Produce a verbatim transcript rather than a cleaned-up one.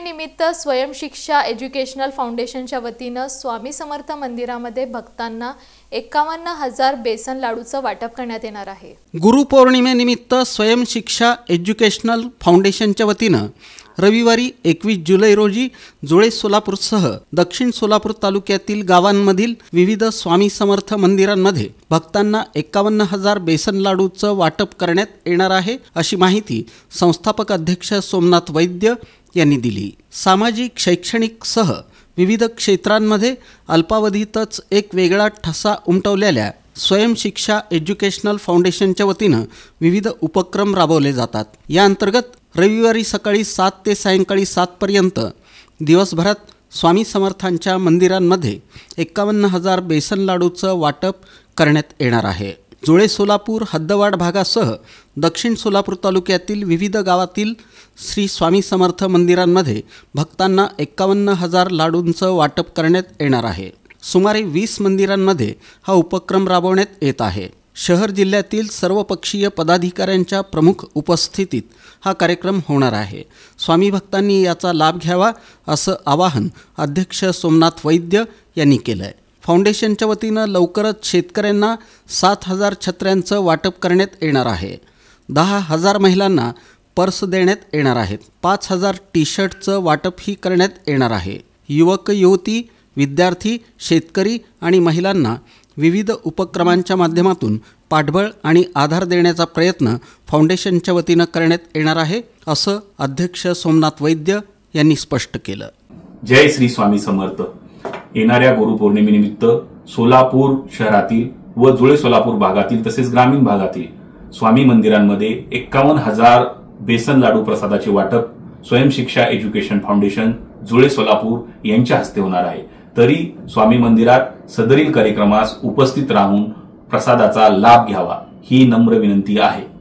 गुरुपौर्णिमेनिमित्त स्वयंशिक्षा educational फाउंडेशनच्या वतीनं स्वामी समर्थ मंदिरामध्ये भक्तांना एक्कावन्न हजार बेसन लाडूचं वाटप करण्यात येणार आहे। गुरुपौर्णिमेनिमित्त स्वयंशिक्षा एज्युकेशनल फाउंडेशनच्या वतीनं रविवारी एकवीस जुलै रोजी जुळे सोलापूरसह दक्षिण सोलापूर तालुक्यातील गावांमधील विविध स्वामी समर्थ मंदिरांमध्ये भक्तांना एक्कावन्न हजार बेसन लाडूचं वाटप करण्यात येणार आहे, अशी माहिती संस्थापक अध्यक्ष सोमनाथ वैद्य यांनी दिली। सामाजिक शैक्षणिक सह विविध क्षेत्रांमध्ये अल्पावधीतच एक वेगळा ठसा उमटवलेल्या स्वयंशिक्षा एज्युकेशनल फाउंडेशनच्या वतीनं विविध उपक्रम राबवले जातात। या अंतर्गत रविवारी सकाळी सात ते सायंकाळी सात पर्यंत दिवसभरात स्वामी समर्थांच्या मंदिरांमध्ये एक्कावन्न हजार बेसन लाडूचं वाटप करण्यात येणार आहे। जुळे सोलापूर हद्दवाड भागासह दक्षिण सोलापूर तालुक्यातील विविध गावातील श्री स्वामी समर्थ मंदिरांमध्ये भक्तांना एक्कावन्न हजार लाडूंचं वाटप करण्यात येणार आहे। सुमारे वीस मंदिरांमध्ये हा उपक्रम राबवण्यात येत आहे। शहर जिल्ह्यातील सर्वपक्षीय पदाधिकाऱ्यांच्या प्रमुख उपस्थितीत हा कार्यक्रम होणार आहे। स्वामी भक्तांनी याचा लाभ घ्यावा असं आवाहन अध्यक्ष सोमनाथ वैद्य यांनी केलं आहे। फाउंडेशनच्या वतीनं लवकरच शेतकऱ्यांना सात हजार छत्र्यांचं वाटप करण्यात येणार आहे। दहा हजार महिलांना पर्स देण्यात येणार आहेत। पाच हजार टी शर्टचं वाटपही करण्यात येणार आहे। युवक युवती, विद्यार्थी, शेतकरी आणि महिलांना विविध उपक्रमांच्या माध्यमातून पाठबळ आणि आधार देण्याचा प्रयत्न फाउंडेशनच्या वतीनं करण्यात येणार आहे, असं अध्यक्ष सोमनाथ वैद्य यांनी स्पष्ट केलं। जय श्री स्वामी समर्थ। येणाऱ्या गुरुपौर्णिमेनिमित्त सोलापूर शहरातील व जुळे सोलापूर भागातील तसेच ग्रामीण भागातील स्वामी मंदिरांमध्ये एक्कावन्न हजार बेसन लाडू प्रसादाचे वाटप स्वयंशिक्षा एज्युकेशन फाउंडेशन जुळे सोलापूर यांच्या हस्ते होणार आहे। तरी स्वामी मंदिरात सदरील कार्यक्रमास उपस्थित राहून प्रसादाचा लाभ घ्यावा ही नम्र विनंती आहे।